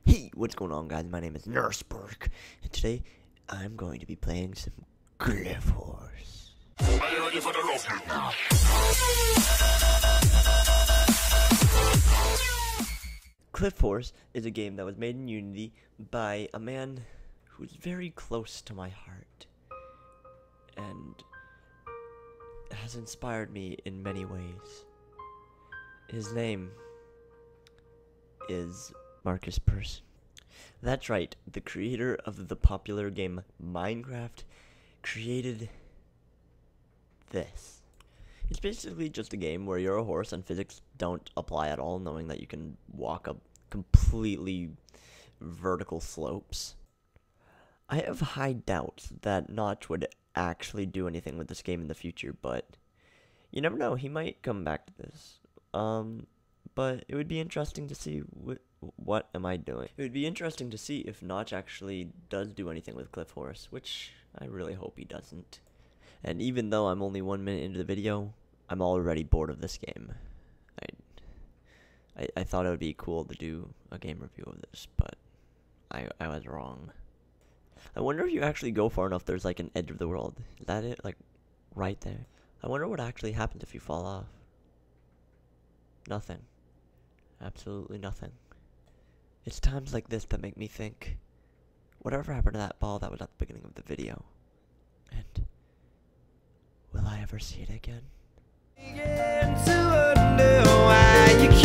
Hey, what's going on, guys? My name is Nurseberg, and today I'm going to be playing some Cliff Horse. Are you ready for the rough now? Cliff Horse is a game that was made in Unity by a man who's very close to my heart and has inspired me in many ways. His name is Marcus Persson. That's right, the creator of the popular game Minecraft created this. It's basically just a game where you're a horse and physics don't apply at all, knowing that you can walk up completely vertical slopes. I have high doubts that Notch would actually do anything with this game in the future, but you never know, he might come back to this. But it would be interesting to see what am I doing? It would be interesting to see if Notch actually does do anything with Cliff Horse, which I really hope he doesn't. And even though I'm only 1 minute into the video, I'm already bored of this game. I thought it would be cool to do a game review of this, but I was wrong. I wonder if you actually go far enough, there's like an edge of the world. Is that it? Like, right there? I wonder what actually happens if you fall off. Nothing. Absolutely nothing. It's times like this that make me think, whatever happened to that ball that was at the beginning of the video? And will I ever see it again?